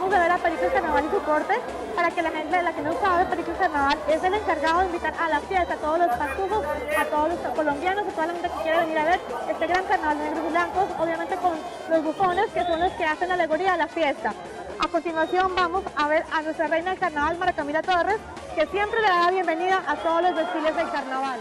tratamos de ver a Pericos Carnaval y su corte para que la gente, la que no sabe, Pericos Carnaval es el encargado de invitar a la fiesta a todos los pastujos, a todos los colombianos, a toda la gente que quiere venir a ver este gran carnaval de negros y blancos, obviamente con los bufones que son los que hacen la alegoría de la fiesta. A continuación vamos a ver a nuestra reina del carnaval, María Camila Torres, que siempre le da la bienvenida a todos los desfiles del carnaval.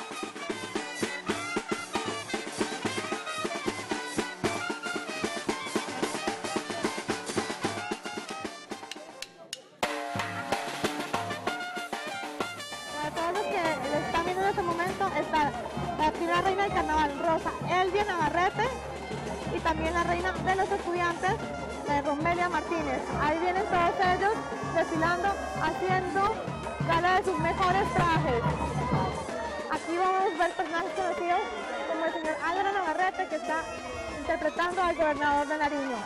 En este momento está la primera reina del carnaval, Rosa Elvia Navarrete, y también la reina de los estudiantes, Romelia Martínez. Ahí vienen todos ellos desfilando, haciendo gala de sus mejores trajes. Aquí vamos a ver personajes conocidos como el señor Álvaro Navarrete, que está interpretando al gobernador de Nariño.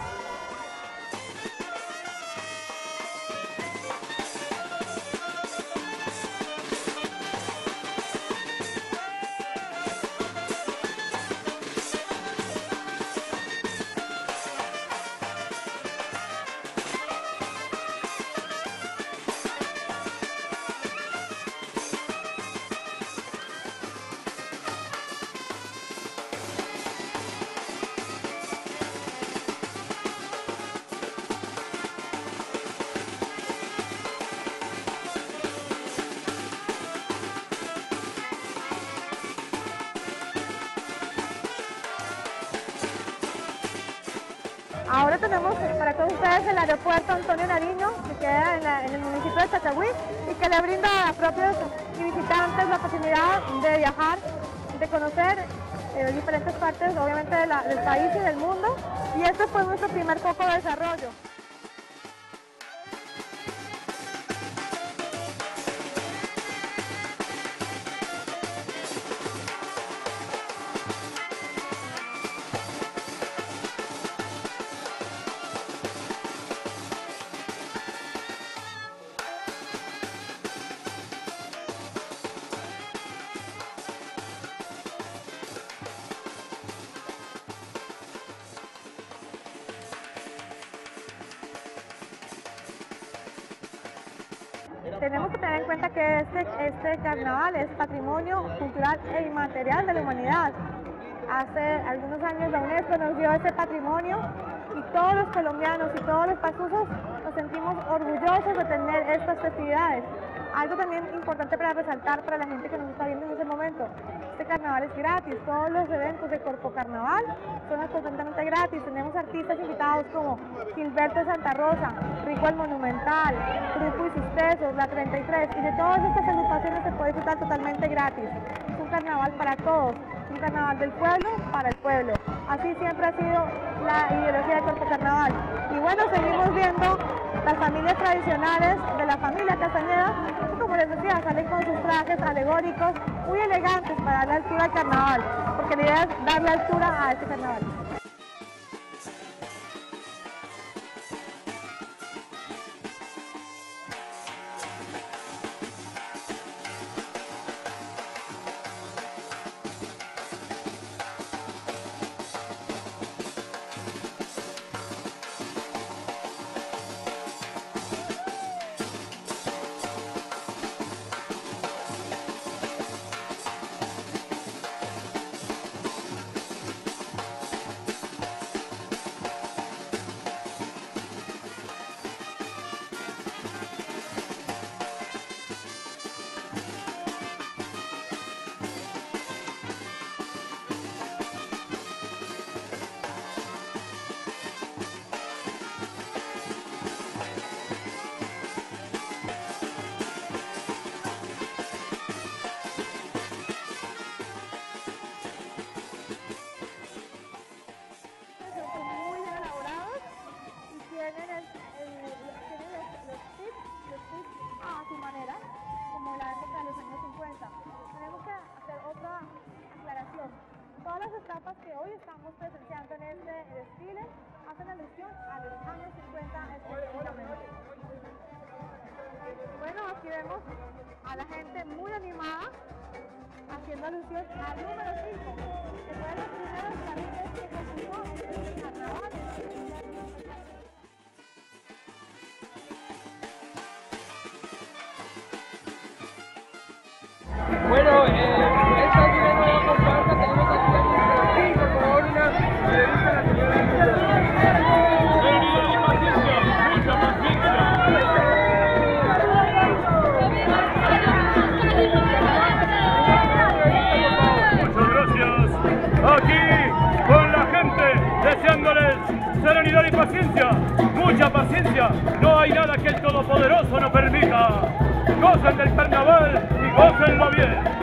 Ahora tenemos para todos ustedes el aeropuerto Antonio Nariño, que queda en el municipio de Chachagüí y que le brinda a propios y visitantes la oportunidad de viajar, de conocer diferentes partes, obviamente, del país y del mundo. Y este fue nuestro primer foco de desarrollo. Tenemos que tener en cuenta que este carnaval es patrimonio cultural e inmaterial de la humanidad. Hace algunos años la UNESCO nos dio ese patrimonio y todos los colombianos y todos los pastuzos nos sentimos orgullosos de tener estas festividades. Algo también importante para resaltar para la gente que nos está viendo en este momento: este carnaval es gratis, todos los eventos de Corpo Carnaval son absolutamente gratis. Tenemos artistas invitados como Gilberto Santa Rosa, Rico el Monumental, Grupo y sus Tesos, La 33, y de todas estas agrupaciones se puede disfrutar totalmente gratis. Es un carnaval para todos, un carnaval del pueblo para el pueblo. Así siempre ha sido la ideología de Corpo Carnaval. Y bueno, seguimos viendo las familias tradicionales de la familia Castañeda, que, como les decía, salen con sus trajes alegóricos muy elegantes para darle altura al carnaval, porque la idea es darle altura a este carnaval. Todas las etapas que hoy estamos presenciando en este desfile hacen alusión a los años 50 específicamente. Bueno, aquí vemos a la gente muy animada haciendo alusión al número 5, que fue de los primeros carriles que construyó el carnaval. y paciencia, mucha paciencia. No hay nada que el Todopoderoso no permita. Gocen del carnaval y gócenlo bien.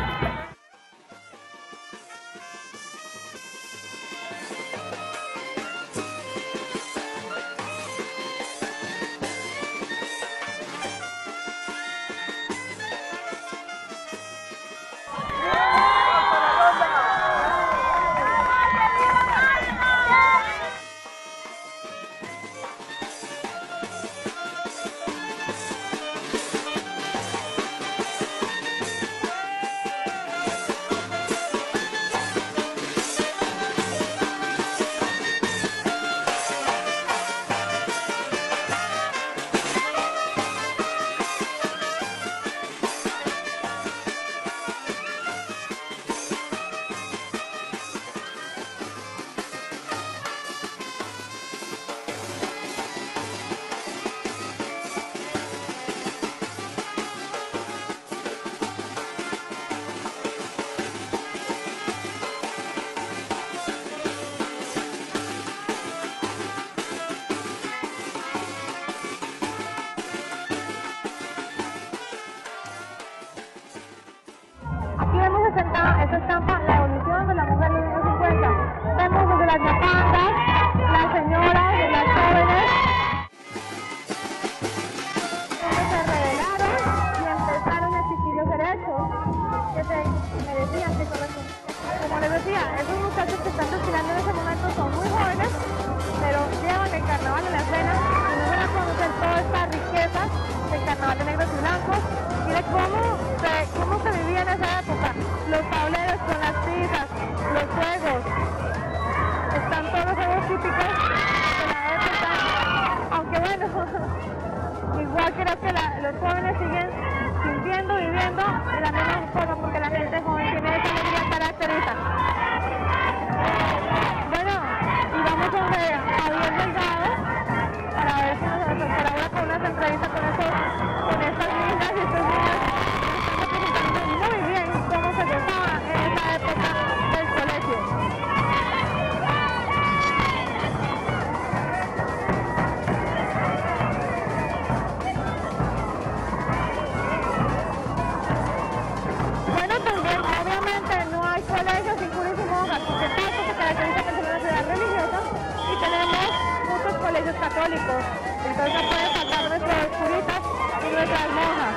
Esta estampa la evolución de la mujer en los años 50. Vemos desde las ñapangas, las señoras, las jóvenes, donde se rebelaron y empezaron a exigir los derechos que se merecían, que correspondían. Como les decía, esos muchachos que están desfilando en ese momento son muy jóvenes, pero llevan el carnaval en las venas y nos van a conocer toda esta riqueza del carnaval de negros y blancos y de cómo se vivía en esa época. Los tableros con las tizas, los juegos, están todos los juegos típicos de la época, aunque bueno, igual creo que los jóvenes siguen sintiendo, viviendo de la misma forma, porque la gente joven tiene esa alegría característica. Bueno, y vamos a ver a Javier Delgado para ver si nos colabora con unas entrevistas con estas niñas y estos niños. Muy bien, cómo se gozaba en esa época del colegio. Bueno, también obviamente no hay colegios sin curas y monjas, porque Pasto se caracteriza por ser una ciudad religiosa y tenemos muchos colegios católicos, entonces no pueden faltar nuestros curitas y nuestras monjas.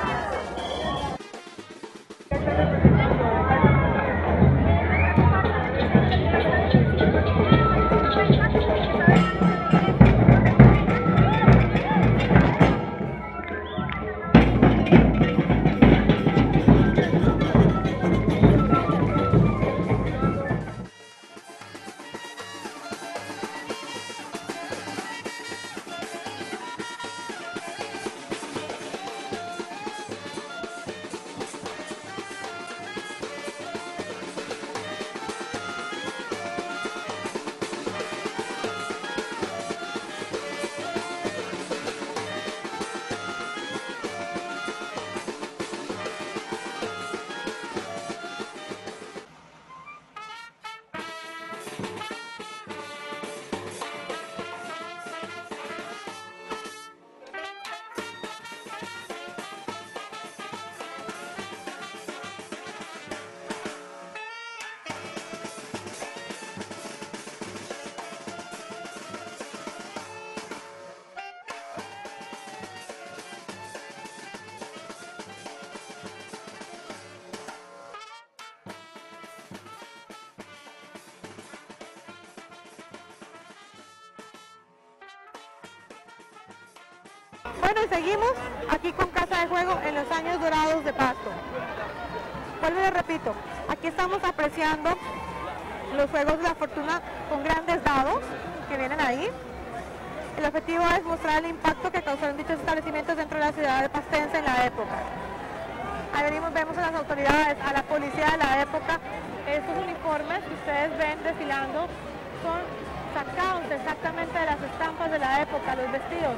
Bueno, y seguimos aquí con Casa de Juego en los años dorados de Pasto. Vuelvo y les repito, aquí estamos apreciando los juegos de la fortuna con grandes dados que vienen ahí. El objetivo es mostrar el impacto que causaron dichos establecimientos dentro de la ciudad de pastense en la época. Ahí vemos a las autoridades, a la policía de la época. Estos uniformes que ustedes ven desfilando son sacados exactamente de las estampas de la época, los vestidos.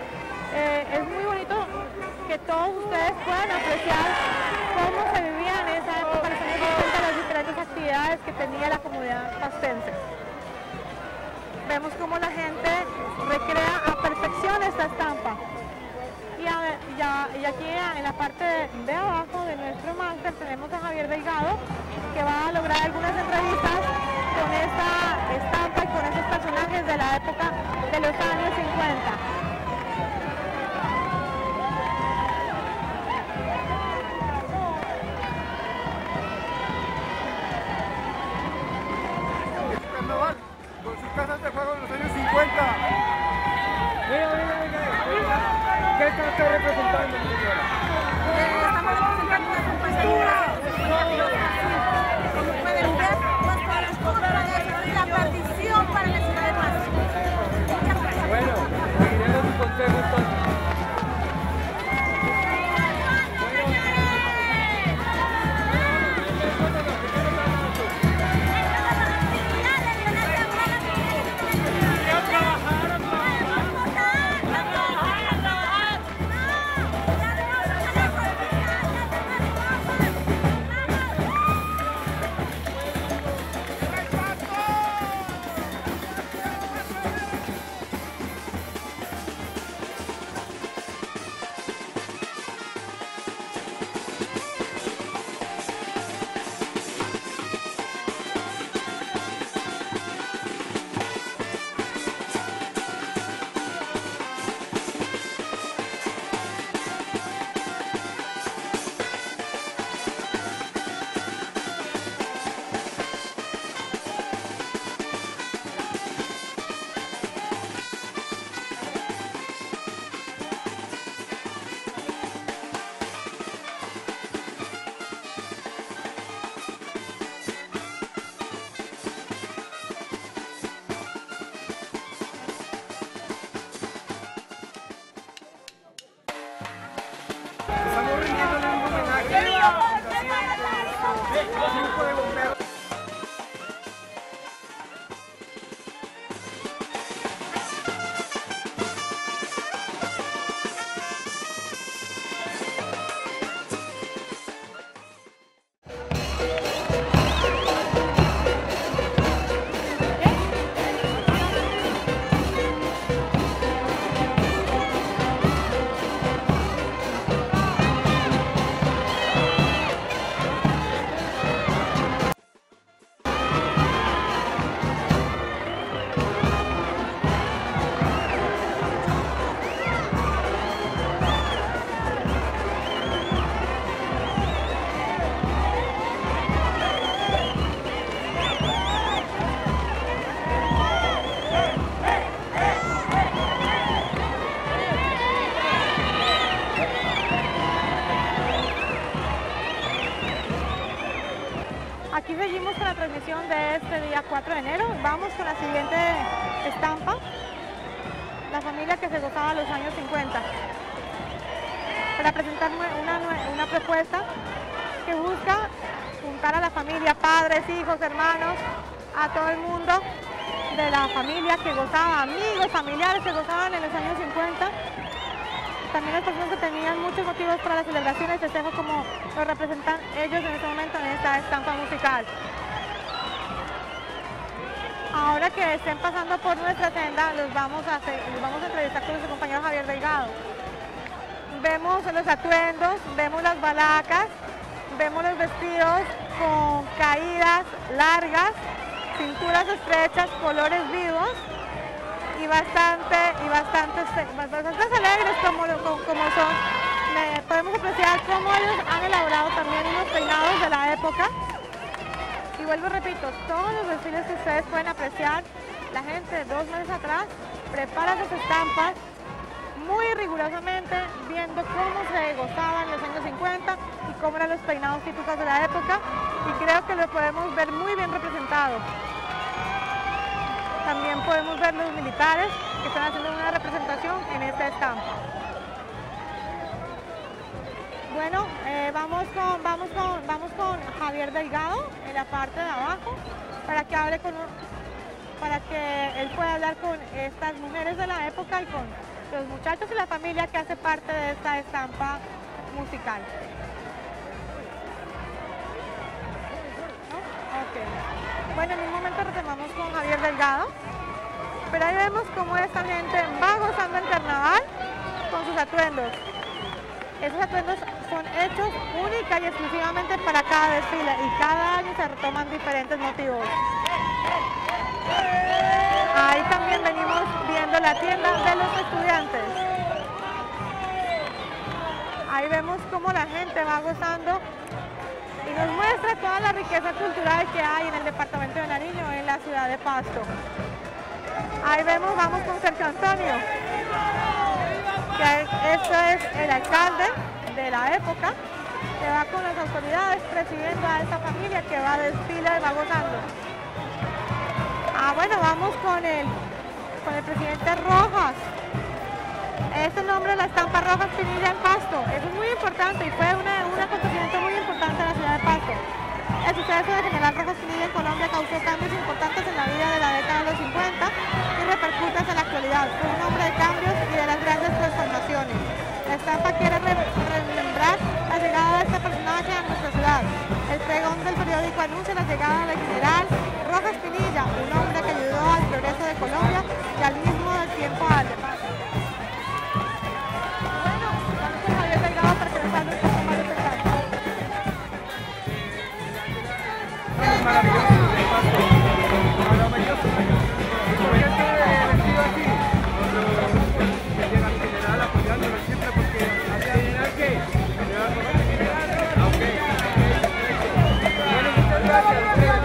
Es muy bonito que todos ustedes puedan apreciar cómo se vivía en esa época, los años 50, las diferentes actividades que tenía la comunidad pastense. Vemos cómo la gente recrea a perfección esta estampa. Y aquí en la parte de abajo de nuestro máster tenemos a Javier Delgado, que va a lograr algunas entrevistas con esta estampa y con esos personajes de la época de los años 50. Carnaval, con sus casas de juego en los años 50. ¿Qué está usted representando, señora? Estamos representando una compostura. Como pueden ver, nuestras esculturas y la perdición para la ciudad de paz. Muchas gracias. Bueno, seguiremos su consejo entonces. Estamos rindiéndole un homenaje a la Fundación Cuerpo de Bomberos. Aquí seguimos con la transmisión de este día 4 de enero. Vamos con la siguiente estampa, la familia que se gozaba los años 50, para presentar una propuesta que busca juntar a la familia, padres, hijos, hermanos, a todo el mundo de la familia que gozaba, amigos, familiares que gozaban en los años 50. También las personas que tenían muchos motivos para las celebraciones, festejo como lo representan ellos en este momento en esta estampa musical. Ahora que estén pasando por nuestra senda, los vamos a entrevistar con nuestro compañero Javier Delgado. Vemos los atuendos, vemos las balacas, vemos los vestidos con caídas largas, cinturas estrechas, colores vivos y bastante alegres como son. Podemos apreciar cómo ellos han elaborado también unos peinados de la época. Y vuelvo y repito, todos los desfiles que ustedes pueden apreciar, la gente 2 meses atrás prepara sus estampas muy rigurosamente, viendo cómo se gozaban en los años 50 y cómo eran los peinados típicos de la época, y creo que lo podemos ver muy bien representado. También podemos ver los militares que están haciendo una representación en esta estampa. Bueno, vamos con Javier Delgado en la parte de abajo para que él pueda hablar con estas mujeres de la época y con los muchachos y la familia que hace parte de esta estampa musical. ¿No? Okay. Bueno, en un momento retomamos con Javier Delgado, pero ahí vemos vemos cómo esta gente va gozando el carnaval con sus atuendos. Esos atuendos son hechos única y exclusivamente para cada desfile y cada año se retoman diferentes motivos. Ahí también venimos viendo la tienda de los estudiantes. Ahí vemos cómo la gente va gozando y nos muestra toda la riqueza cultural que hay en el departamento de Nariño, en la ciudad de Pasto. Ahí vemos, vamos con Sergio Antonio, que esto es el alcalde de la época, que va con las autoridades presidiendo a esta familia que va a desfile y va gozando. Bueno, vamos con el presidente Rojas. Este nombre, la estampa Rojas Pinilla en Pasto. Eso es muy importante y fue un acontecimiento muy importante en la ciudad de Pasto. El suceso de General Rojas Pinilla en Colombia causó cambios importantes en la vida de la década de los 50 y repercute hasta la actualidad. Fue un hombre de cambios y de las grandes transformaciones. La estampa quiere remembrar la llegada de este personaje a nuestra ciudad. El pregón del periódico anuncia la llegada del General Rojas Pinilla, un hombre que ayudó al progreso de Colombia y al mismo tiempo al de Pasto. Bueno, vamos con Javier Delgado para que nos hable un poco más de este caso. Es maravilloso, maravilloso. Y como yo estoy vestido así, que llega el general apoyándolo siempre porque hace general que general Rojas Pinilla. Ok. Bueno, muchas gracias.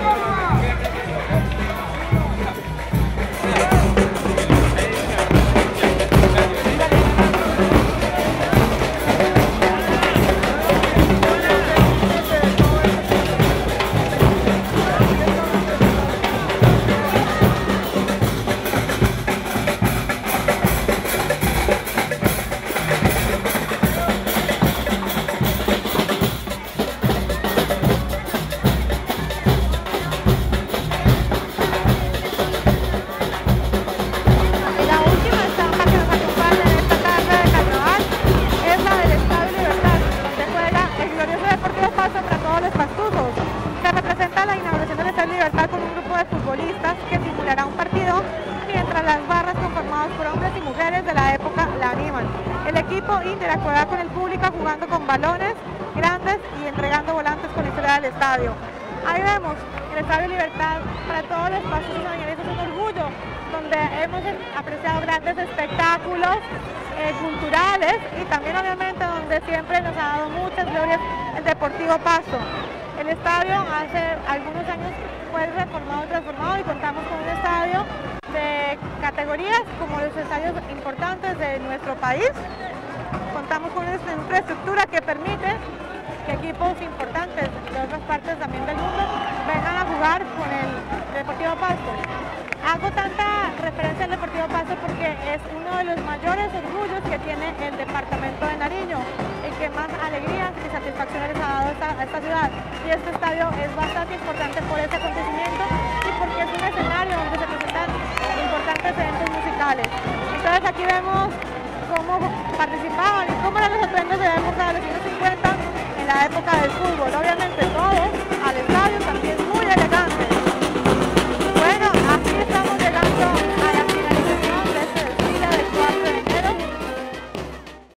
Que simulará un partido mientras las barras conformadas por hombres y mujeres de la época la animan. El equipo interactuará con el público jugando con balones grandes y entregando volantes con la historia del estadio. Ahí vemos el Estadio Libertad para todos los pasos es un orgullo, donde hemos apreciado grandes espectáculos culturales y también obviamente donde siempre nos ha dado muchas glorias el Deportivo Pasto. El estadio hace algunos años fue reformado y transformado y contamos con un estadio de categorías como los estadios importantes de nuestro país. Contamos con una infraestructura que permite que equipos importantes de otras partes también del mundo vengan a jugar con el Deportivo Pasto. Hago tanta referencia al Deportivo Pasto porque es uno de los mayores orgullos que tiene el departamento de Nariño, el que más alegrías y satisfacciones les ha dado a esta ciudad. Y este estadio es bastante importante por ese acontecimiento y porque es un escenario donde se presentan importantes eventos musicales. Entonces aquí vemos cómo participaban y cómo eran los atuendos de la época de los años 50 en la época del fútbol. Obviamente todos al estadio